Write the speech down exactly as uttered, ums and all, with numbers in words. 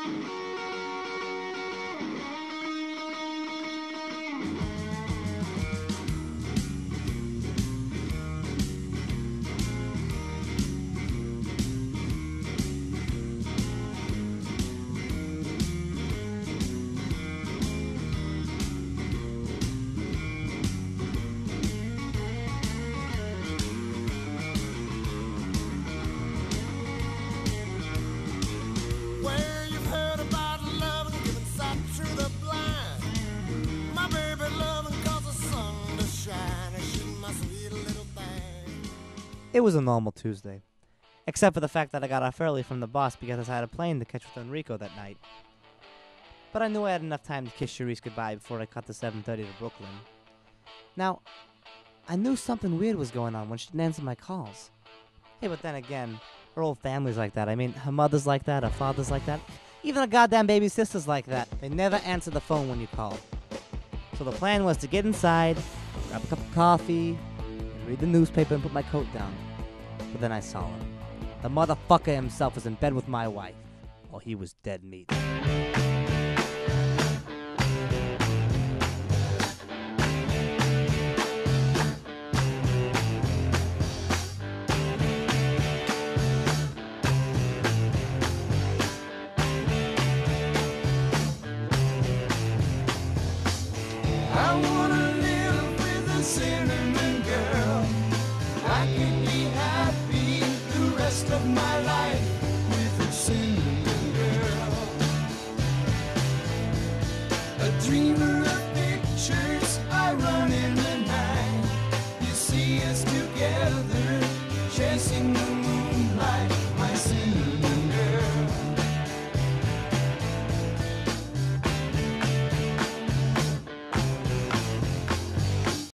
It was a normal Tuesday, except for the fact that I got off early from the boss because I had a plane to catch with Enrico that night. But I knew I had enough time to kiss Charisse goodbye before I cut the seven thirty to Brooklyn. Now, I knew something weird was going on when she didn't answer my calls. Hey, but then again, her whole family's like that. I mean, her mother's like that, her father's like that. Even her goddamn baby sister's like that. They never answer the phone when you call. So the plan was to get inside, grab a cup of coffee, and read the newspaper and put my coat down. But then I saw her. The motherfucker himself was in bed with my wife, while he was dead meat. I wanna live with a cinnamon girl. I can be happy the rest of my life.